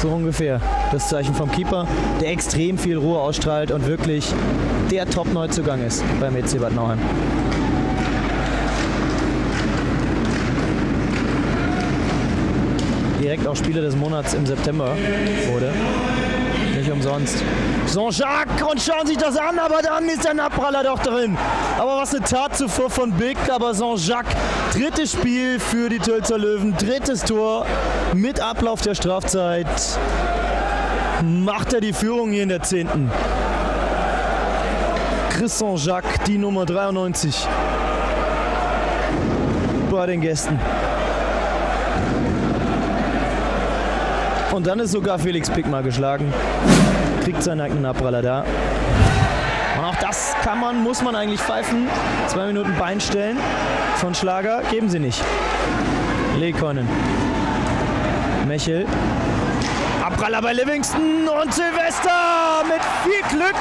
So ungefähr das Zeichen vom Keeper, der extrem viel Ruhe ausstrahlt und wirklich der Top-Neuzugang ist beim EC Bad Nauheim. Direkt auch Spieler des Monats im September wurde. Nicht umsonst. Jean-Jacques, und schauen sich das an, aber dann ist der Abpraller doch drin. Aber was eine Tat zuvor von Big, aber Jean-Jacques, drittes Spiel für die Tölzer Löwen, drittes Tor mit Ablauf der Strafzeit. Macht er die Führung hier in der 10. Chris Jean-Jacques, die Nummer 93 bei den Gästen. Und dann ist sogar Felix Pick mal geschlagen. Kriegt seinen eigenen Abpraller da. Und auch das muss man eigentlich pfeifen. 2 Minuten Bein stellen von Schlager. Geben sie nicht. Lekonen. Mechel. Abpraller bei Livingston und Silvester mit viel Glück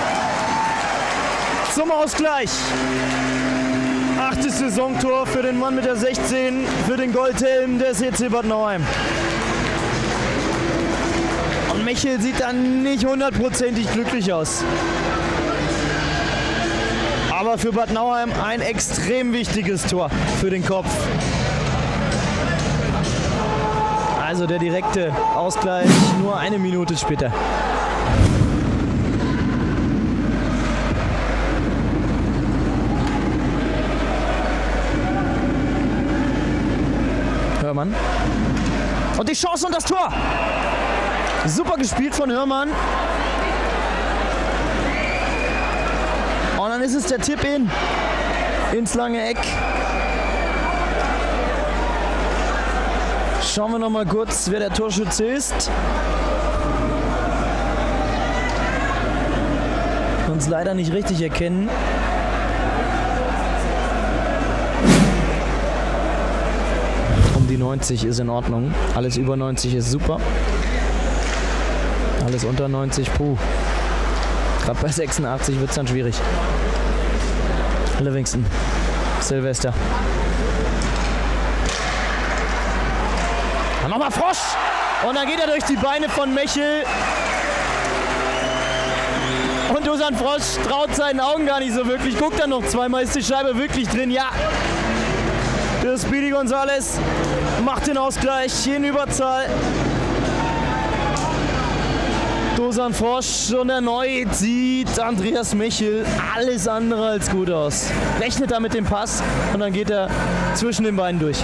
zum Ausgleich. 8. Saisontor für den Mann mit der 16, für den Goldhelm des EC Bad Nauheim. Mechel sieht dann nicht hundertprozentig glücklich aus. Aber für Bad Nauheim ein extrem wichtiges Tor für den Kopf. Also der direkte Ausgleich nur 1 Minute später. Hörmann. Und die Chance und das Tor. Super gespielt von Hörmann. Und dann ist es der Tipp ins lange Eck. Schauen wir noch mal kurz, wer der Torschütze ist. Uns leider nicht richtig erkennen. Um die 90 ist in Ordnung. Alles über 90 ist super. Alles unter 90, puh. Gerade bei 86 wird es dann schwierig. Livingston. Silvester. Dann nochmal Frosch. Und dann geht er durch die Beine von Mechel. Und Dusan Frosch traut seinen Augen gar nicht so wirklich. Guckt dann noch zweimal, ist die Scheibe wirklich drin? Ja. Der Speedy Gonzales macht den Ausgleich in Überzahl. Dusan Frosch und erneut sieht Andreas Mechel alles andere als gut aus. Rechnet da mit dem Pass und dann geht er zwischen den Beinen durch.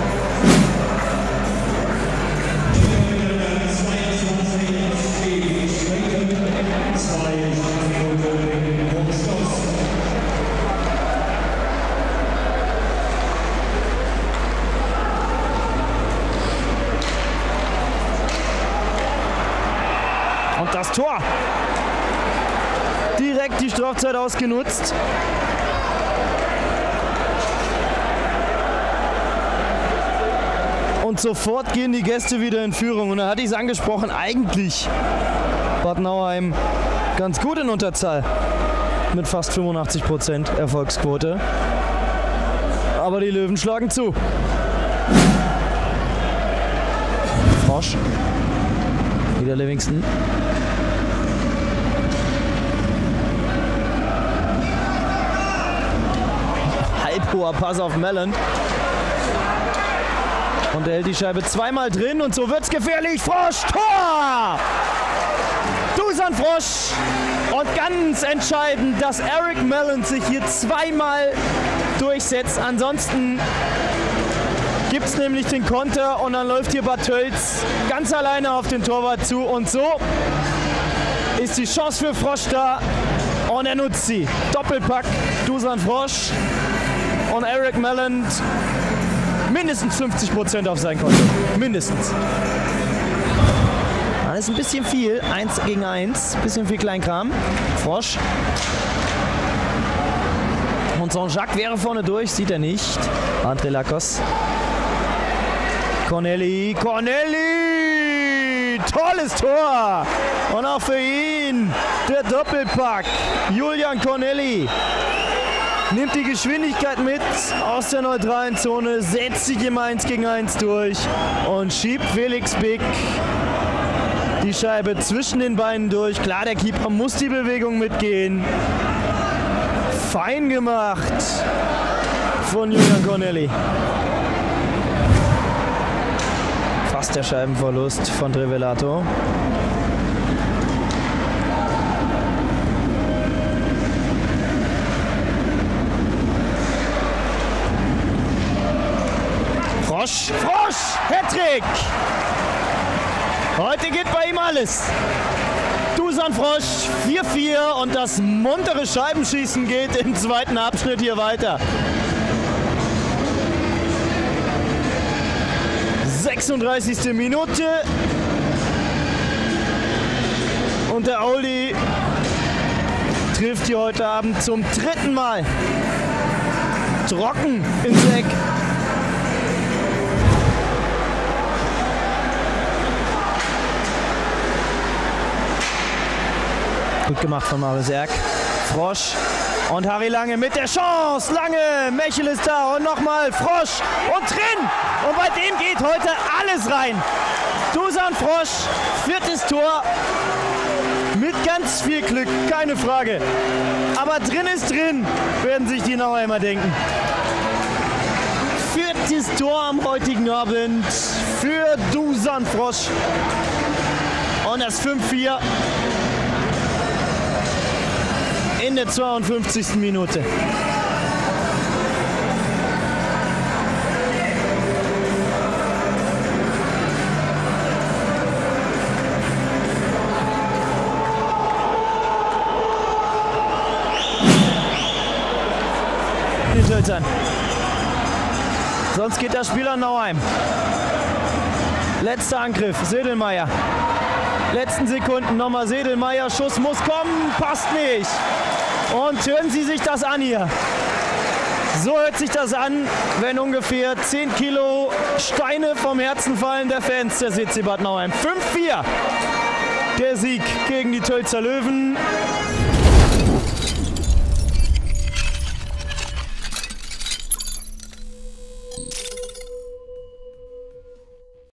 Und das Tor. Direkt die Strafzeit ausgenutzt. Und sofort gehen die Gäste wieder in Führung. Und da hatte ich es angesprochen, eigentlich Bad Nauheim ganz gut in Unterzahl. Mit fast 85% Erfolgsquote. Aber die Löwen schlagen zu. Frosch. Wieder Livingston. Halbhoher Pass auf Mellon. Und er hält die Scheibe zweimal drin und so wird's gefährlich. Frosch, Tor! Dusan Frosch. Und ganz entscheidend, dass Eric Mellon sich hier zweimal durchsetzt. Ansonsten gibt es nämlich den Konter und dann läuft hier Bad Tölz ganz alleine auf den Torwart zu. Und so ist die Chance für Frosch da und er nutzt sie. Doppelpack, Dusan Frosch und Eric Mellon. Mindestens 50% auf sein Konto. Mindestens. Das ist ein bisschen viel. 1 gegen 1. Bisschen viel Kleinkram. Frosch. Und Jean-Jacques wäre vorne durch. Sieht er nicht. André Lakos. Corneli. Corneli! Tolles Tor! Und auch für ihn der Doppelpack. Julian Corneli. Nimmt die Geschwindigkeit mit aus der neutralen Zone, setzt sich im 1 gegen 1 durch und schiebt Felix Big die Scheibe zwischen den Beinen durch. Klar, der Keeper muss die Bewegung mitgehen. Fein gemacht von Julian Corneli. Fast der Scheibenverlust von Trivelato. Frosch, Hattrick! Heute geht bei ihm alles. Dusan Frosch, 4-4 und das muntere Scheibenschießen geht im zweiten Abschnitt hier weiter. 36. Minute. Und der Oldie trifft hier heute Abend zum 3. Mal. Trocken ins Eck. Gut gemacht von Marius Erk. Frosch und Harry Lange mit der Chance. Lange, Mechel ist da und nochmal Frosch und drin. Und bei dem geht heute alles rein. Dusan Frosch, 4. Tor mit ganz viel Glück, keine Frage. Aber drin ist drin, werden sich die Nauheimer denken. 4. Tor am heutigen Abend für Dusan Frosch. Und das 5-4. In der 52. Minute. Den Tölzern. Sonst geht das Spiel an Nauheim. Letzter Angriff, Sedelmeier. Letzten Sekunden nochmal Sedelmeier. Schuss muss kommen, passt nicht. Und hören Sie sich das an hier. So hört sich das an, wenn ungefähr 10 Kilo Steine vom Herzen fallen der Fans der SC Bad Nauheim. 5-4 der Sieg gegen die Tölzer Löwen.